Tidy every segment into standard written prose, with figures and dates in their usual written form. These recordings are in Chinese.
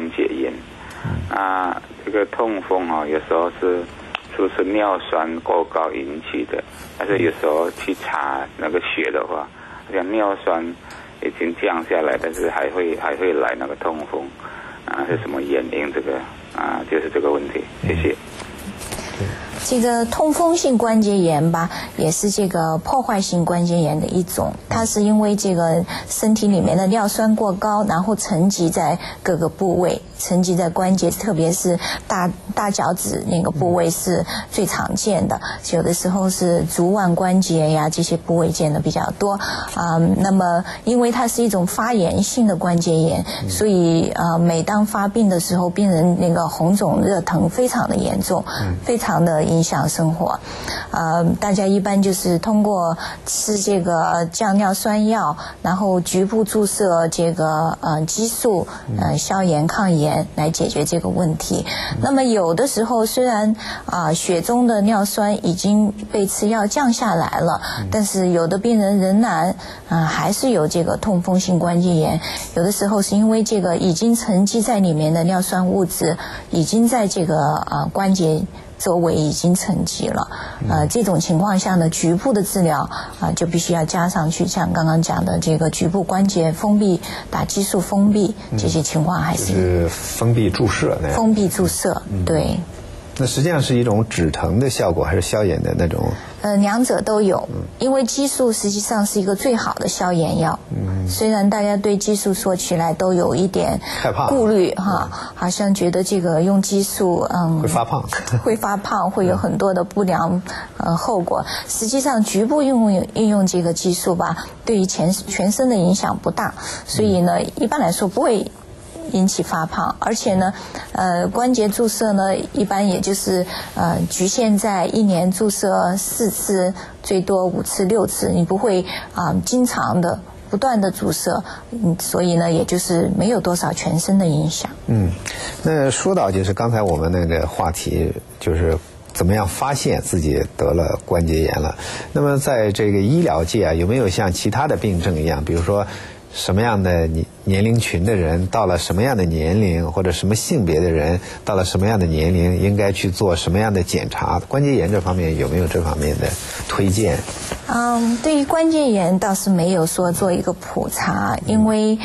节炎。这个痛风有时候是不是尿酸过高引起的？但是有时候去查那个血的话，好像尿酸已经降下来，但是还会来那个痛风是什么原因？这个就是这个问题。谢谢。 这个痛风性关节炎吧，也是这个破坏性关节炎的一种。它是因为这个身体里面的尿酸过高，然后沉积在各个部位，沉积在关节，特别是大脚趾那个部位是最常见的。有的时候是足腕关节呀，这些部位见的比较多。那么因为它是一种发炎性的关节炎，所以每当发病的时候，病人那个红肿热疼非常的严重，非常的影响生活。大家一般就是通过吃这个降尿酸药，然后局部注射这个激素，消炎抗炎来解决这个问题。那么有的时候虽然血中的尿酸已经被吃药降下来了，但是有的病人仍然还是有这个痛风性关节炎。有的时候是因为这个已经沉积在里面的尿酸物质已经在这个关节周围已经沉积了。这种情况下呢，局部的治疗就必须要加上去，像刚刚讲的这个局部关节封闭、打激素封闭，这些情况还是就是封闭注射那样。 封闭注射，对。 那实际上是一种止疼的效果，还是消炎的那种？ 两者都有，因为激素实际上是一个最好的消炎药。虽然大家对激素说起来都有一点害怕顾虑好像觉得这个用激素会发胖， 会发胖，会有很多的不良后果。实际上局部运用这个激素吧，对于全身的影响不大，所以呢，一般来说不会引起发胖。而且呢关节注射呢一般也就是局限在一年注射4次，最多5次6次，你不会经常的不断的注射，所以呢也就是没有多少全身的影响。 那说到就是刚才我们那个话题，就是怎么样发现自己得了关节炎了。那么在这个医疗界有没有像其他的病症一样，比如说什么样的年龄群的人到了什么样的年龄，或者什么性别的人到了什么样的年龄应该去做什么样的检查？关节炎这方面有没有这方面的推荐？ 对于关节炎倒是没有说做一个普查，因为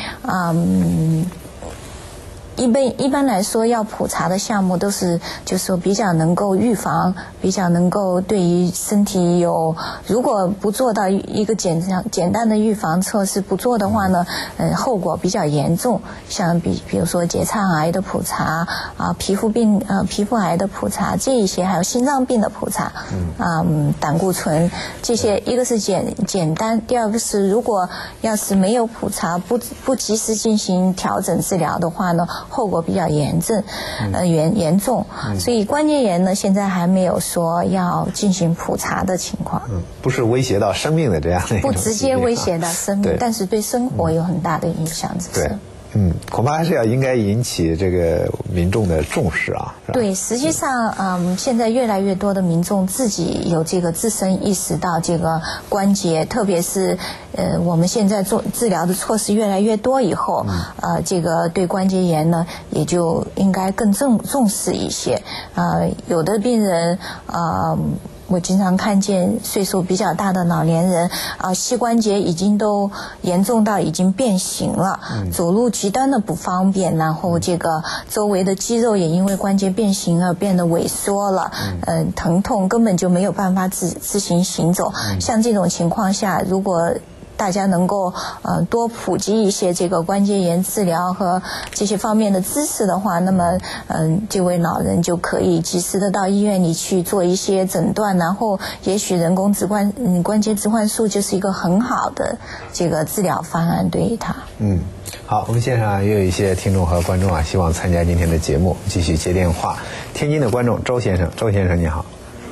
一般来说要普查的项目都是就是说比较能够预防，比较能够对于身体有，如果不做到一个简单的预防测试不做的话呢，后果比较严重，像比如说结肠癌的普查皮肤癌的普查，这一些还有心脏病的普查，胆固醇这些，一个是简单，第二个是如果要是没有普查不及时进行调整治疗的话呢，后果比较严重，所以关节炎呢现在还没有说要进行普查的情况。 不是威胁到生命的这样的一种不直接威胁到生命，但是对生活有很大的影响。 对。恐怕还是应该引起这个民众的重视啊。 对，实际上现在越来越多的民众自己有这个自身意识到这个关节，特别是我们现在做治疗的措施越来越多以后，这个对关节炎呢也就应该更重视一些。有的病人我经常看见岁数比较大的老年人膝关节已经都严重到已经变形了，走路极端的不方便，然后这个周围的肌肉也因为关节变形而变得萎缩了，疼痛根本就没有办法自行行走。像这种情况下，如果大家能够多普及一些这个关节炎治疗和这些方面的知识的话，那么这位老人就可以及时的到医院里去做一些诊断，然后也许人工关节置换术就是一个很好的这个治疗方案对于他。 好，我们线上也有一些听众和观众希望参加今天的节目，继续接电话。天津的观众周先生你好。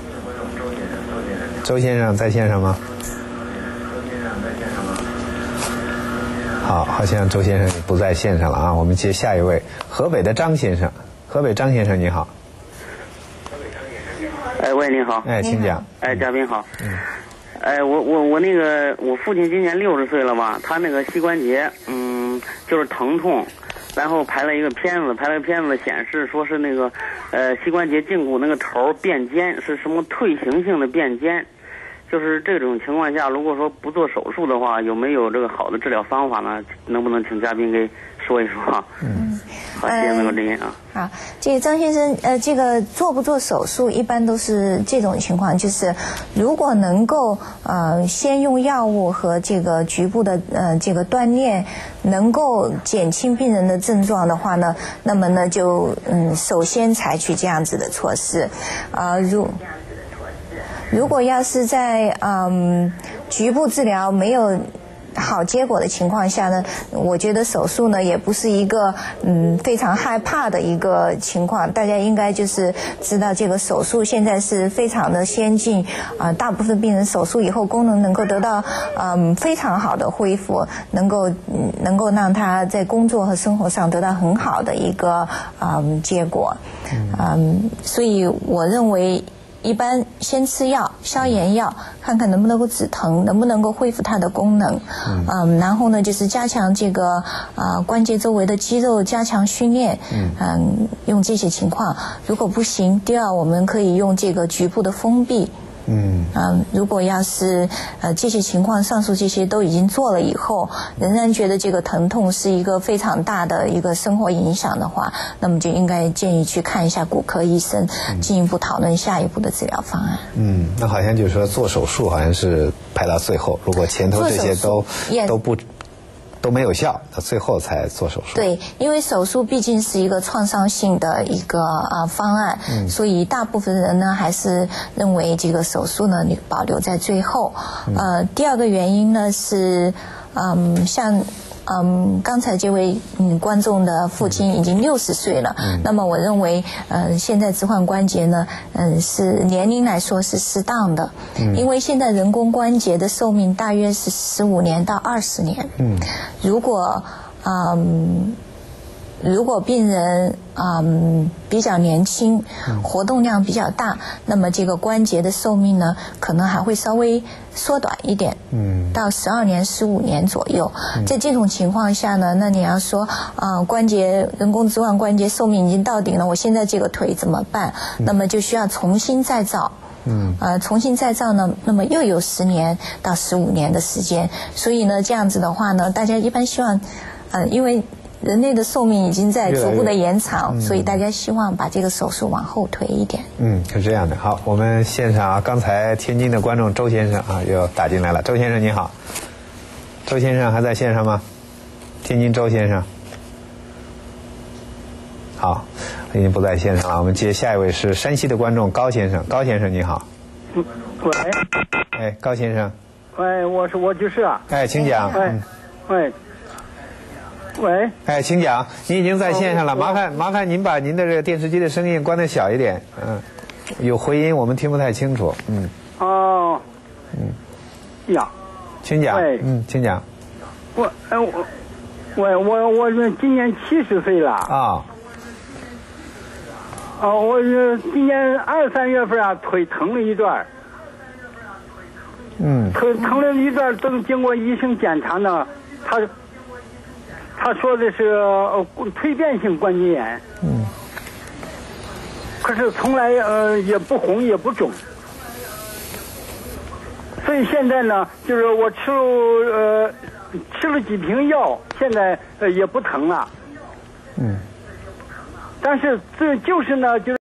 周先生在线上吗？好像周先生不在线上了啊，我们接下一位，河北的张先生。河北张先生你好。 喂，你好。 请讲。 嘉宾好。我那个我父亲今年60岁了吧，他那个膝关节就是疼痛， 然后拍了一个片子显示说是那个膝关节胫骨那个头变尖，是什么退行性的变尖。就是这种情况下，如果说不做手术的话，有没有这个好的治疗方法呢？能不能请嘉宾给说一说？好，谢谢那个林啊。 好，这个张先生，这个做不做手术，一般都是这种情况，就是如果能够先用药物和这个局部的这个锻炼，能够减轻病人的症状的话呢，那么呢就首先采取这样子的措施，如果要是在局部治疗没有好结果的情况下呢，我觉得手术呢也不是一个非常害怕的一个情况。大家应该就是知道这个手术现在是非常的先进大部分病人手术以后功能能够得到非常好的恢复，能够让他在工作和生活上得到很好的一个结果。所以我认为一般先吃药，消炎药，看看能不能够止疼，能不能够恢复它的功能。然后呢，就是加强这个关节周围的肌肉，加强训练。用这些情况，如果不行，第二我们可以用这个局部的封闭。如果要是这些情况上述这些都已经做了以后，仍然觉得这个疼痛是一个非常大的一个生活影响的话，那么就应该建议去看一下骨科医生，进一步讨论下一步的治疗方案。 那好像就是说做手术好像是排到最后，如果前头这些都没有效，那最后才做手术。 对，因为手术毕竟是一个创伤性的一个方案，所以大部分人呢还是认为这个手术呢你保留在最后。第二个原因呢是像刚才这位观众的父亲已经60岁了，那么我认为现在置换关节呢是年龄来说是适当的，因为现在人工关节的寿命大约是15年到20年。如果病人比较年轻，活动量比较大，那么这个关节的寿命呢可能还会稍微缩短一点，到12年15年左右。在这种情况下呢，那你要说人工置换关节寿命已经到顶了，我现在这个腿怎么办？那么就需要重新再造。重新再造呢，那么又有10年到15年的时间。所以呢，这样子的话呢，大家一般希望因为人类的寿命已经在逐步的延长，所以大家希望把这个手术往后推一点。 是这样的。好，我们现场刚才天津的观众周先生又打进来了。周先生你好。周先生还在线上吗？天津周先生。好，已经不在线上了。我们接下一位是山西的观众高先生。高先生你好。 喂。 高先生。 喂，我就是啊。 请讲。 喂， 请讲，您已经在线上了，麻烦您把您的这个电视机的声音关得小一点，有回音，我们听不太清楚， 呀， 请讲，请讲。 我今年70岁了我今年2、3月份腿疼了一段，疼了一段，都经过医生检查呢，他说的是退变性关节炎，可是从来也不红也不肿，所以现在呢，就是我吃了几瓶药，现在也不疼了，但是这就是呢，就是。